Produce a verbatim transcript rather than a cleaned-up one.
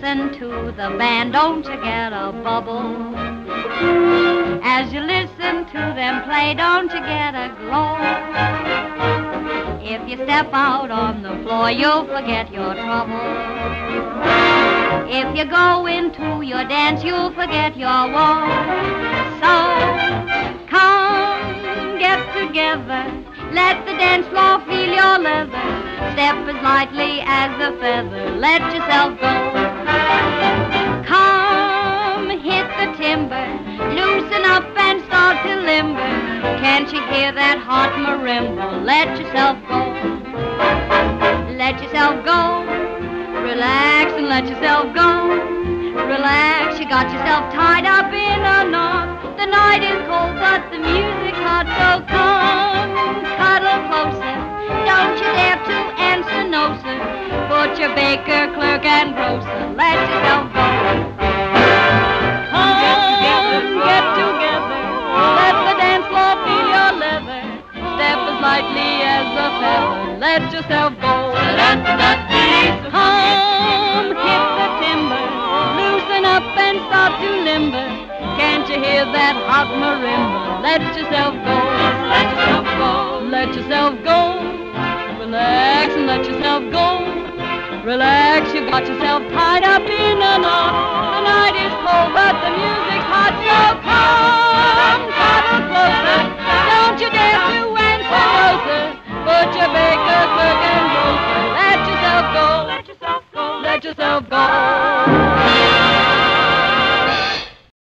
listen to the band, don't you get a bubble? As you listen to them play, don't you get a glow? If you step out on the floor, you'll forget your trouble. If you go into your dance, you'll forget your woe. So, come, get together, let the dance floor feel your leather. Step as lightly as a feather, let yourself go. Come, hit the timber, loosen up and start to limber. Can't you hear that hot marimba? Let yourself go. Let yourself go. Relax and let yourself go. Relax, you got yourself tied up in a knot. The night is cold but the music's hot, so come, cuddle closer. Don't you dare to answer no, sir. Put your baker, clerk, and grocer. Let yourself go. Come, get together, get together. Let the dance floor feel your leather. Step as lightly as a feather. Let yourself go. Come, hit the timber. Loosen up and start to limber. Can't you hear that hot marimba? Let yourself go. Let yourself go. Let yourself go. Relax and let yourself go. Relax, you got yourself tied up in a knot. The night is cold, but the music's hot, so come, cuddle closer. Don't you dare to answer closer. Put your baker, clerk, and grocer. Let yourself go. Let yourself go. Let yourself go.